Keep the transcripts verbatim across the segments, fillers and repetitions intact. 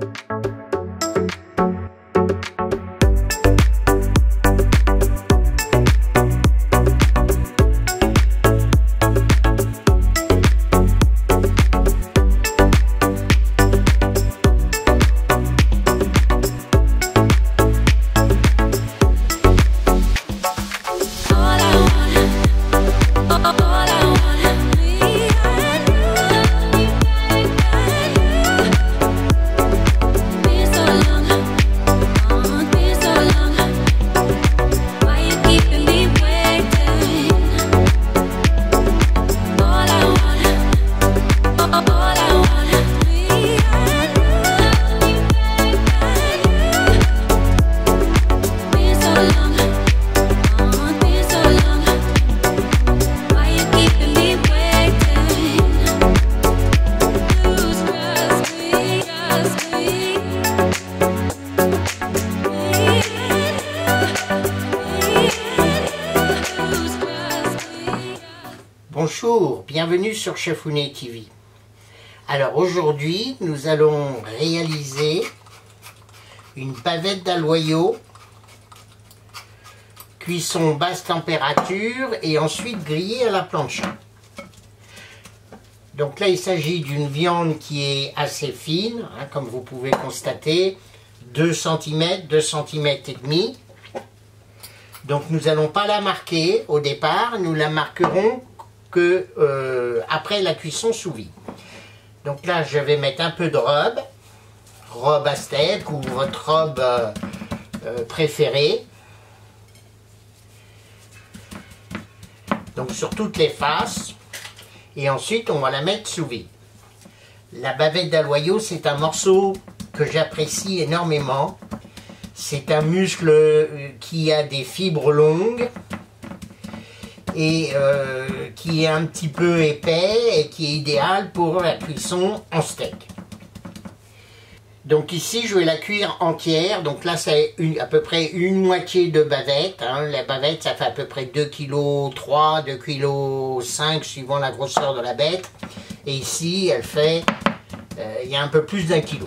Bonjour, bienvenue sur Chefounet T V. Alors aujourd'hui, nous allons réaliser une bavette d'aloyaux, cuisson basse température et ensuite grillée à la plancha. Donc là, il s'agit d'une viande qui est assez fine, hein, comme vous pouvez constater, deux centimètres, deux centimètres et demi. Donc nous n'allons pas la marquer au départ, nous la marquerons que euh, après la cuisson sous vide. Donc là, je vais mettre un peu de robe, robe à steak ou votre robe euh, euh, préférée. Donc sur toutes les faces. Et ensuite, on va la mettre sous vide. La bavette d'aloyaux, c'est un morceau que j'apprécie énormément. C'est un muscle qui a des fibres longues et euh, qui est un petit peu épais et qui est idéal pour la cuisson en steak. Donc ici, je vais la cuire entière. Donc là, c'est à peu près une moitié de bavette. Hein. La bavette, ça fait à peu près deux virgule trois kilos, deux virgule cinq kilos suivant la grosseur de la bête. Et ici, elle fait, euh, il y a un peu plus d'un kilo.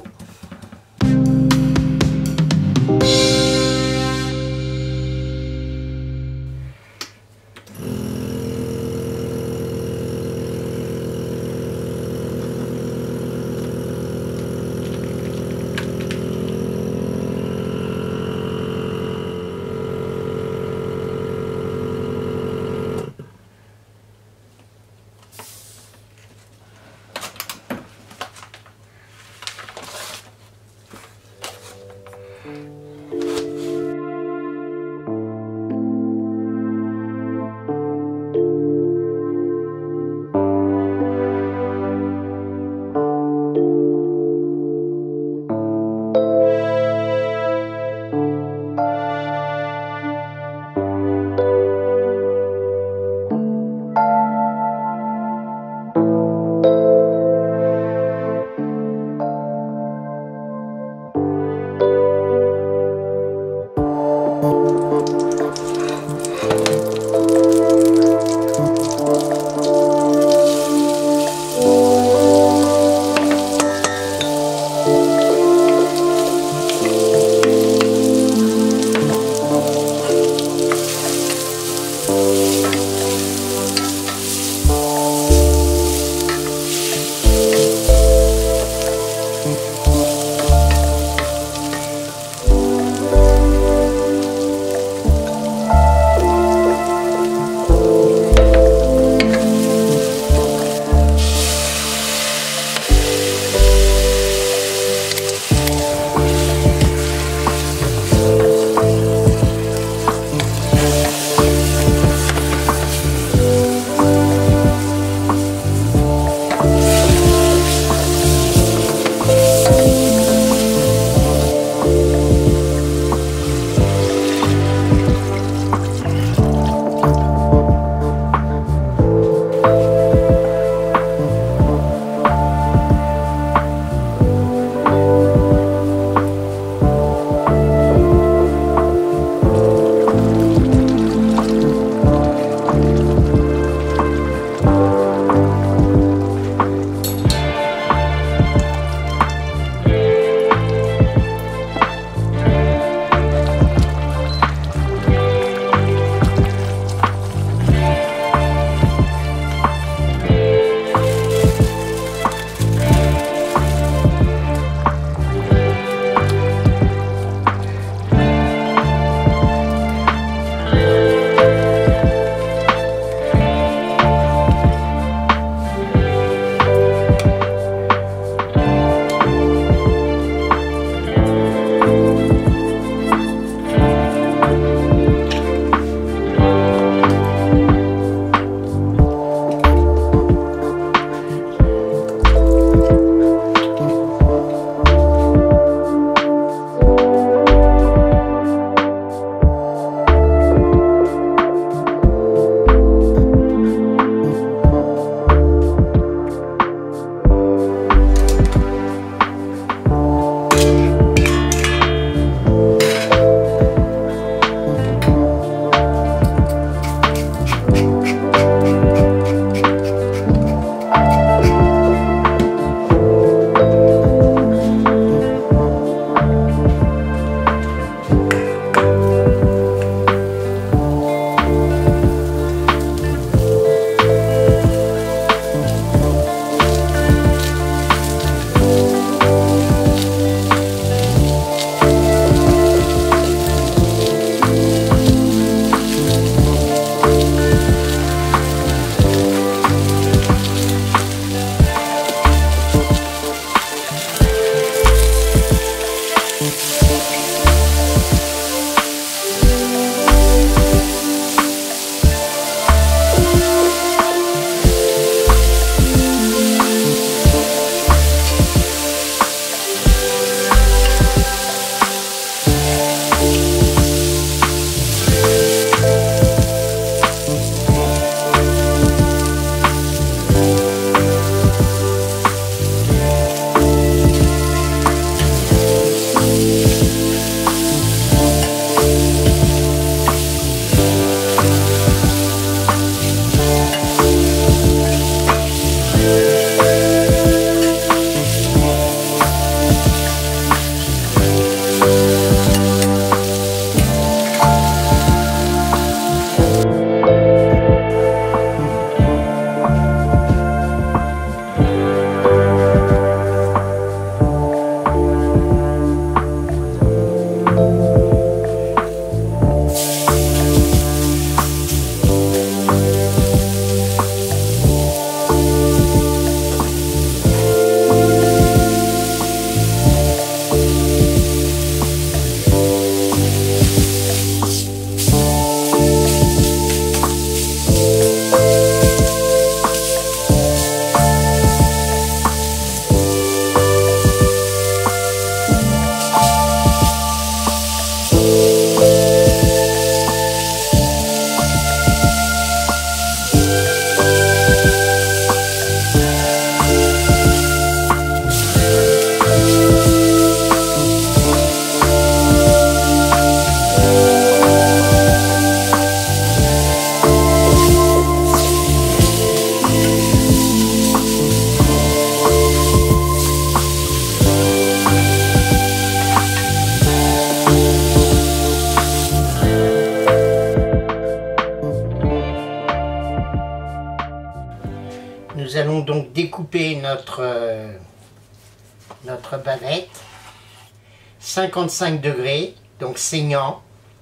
notre, euh, notre bavette. cinquante-cinq degrés, donc saignant.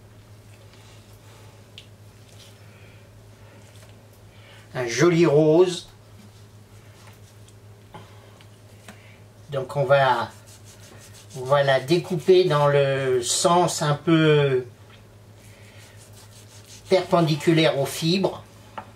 Un joli rose. Donc on va, on va la découper dans le sens un peu perpendiculaire aux fibres.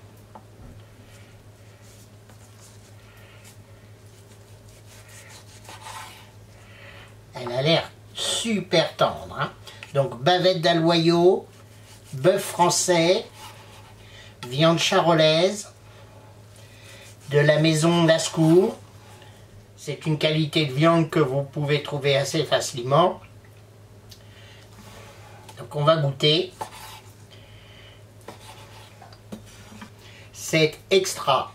Elle a l'air super tendre. Hein. Donc bavette d'Aloyau, bœuf français, viande charolaise, de la maison Lascours. C'est une qualité de viande que vous pouvez trouver assez facilement. Donc on va goûter. C'est extra.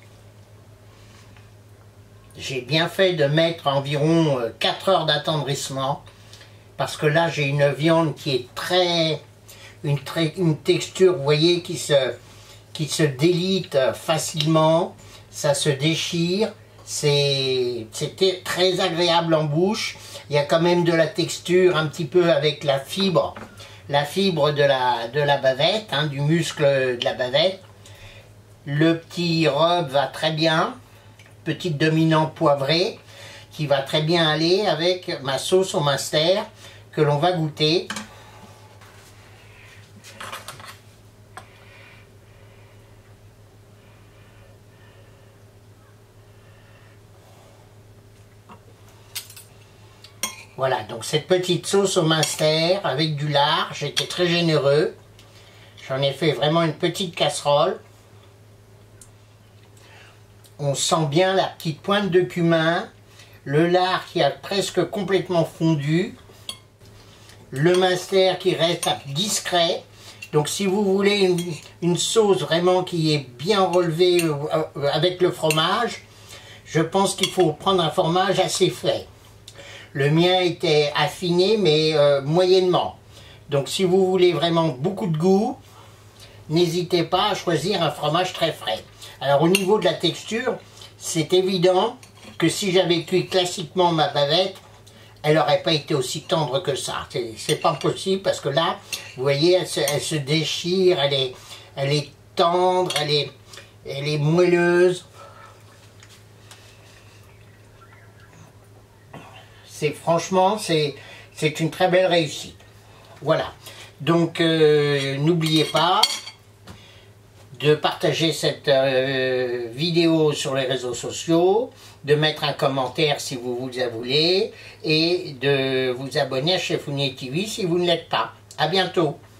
J'ai bien fait de mettre environ quatre heures d'attendrissement. Parce que là j'ai une viande qui est très... Une, très, une texture, vous voyez, qui se... qui se délite facilement, ça se déchire, c'était très agréable en bouche. Il y a quand même de la texture un petit peu avec la fibre, la fibre de la, de la bavette, hein, du muscle de la bavette. Le petit rub va très bien, petite dominante poivrée, qui va très bien aller avec ma sauce au Munster que l'on va goûter. Voilà, donc cette petite sauce au Munster avec du lard, j'étais très généreux. J'en ai fait vraiment une petite casserole. On sent bien la petite pointe de cumin, le lard qui a presque complètement fondu, le Munster qui reste discret. Donc si vous voulez une, une sauce vraiment qui est bien relevée avec le fromage, je pense qu'il faut prendre un fromage assez frais. Le mien était affiné, mais euh, moyennement. Donc si vous voulez vraiment beaucoup de goût, n'hésitez pas à choisir un fromage très frais. Alors au niveau de la texture, c'est évident que si j'avais cuit classiquement ma bavette, elle n'aurait pas été aussi tendre que ça. C'est pas possible parce que là, vous voyez, elle se, elle se déchire, elle est, elle est tendre, elle est, elle est moelleuse. Franchement, c'est une très belle réussite. Voilà. Donc, euh, n'oubliez pas de partager cette euh, vidéo sur les réseaux sociaux, de mettre un commentaire si vous vous la voulez, et de vous abonner à Chefounet T V si vous ne l'êtes pas. À bientôt.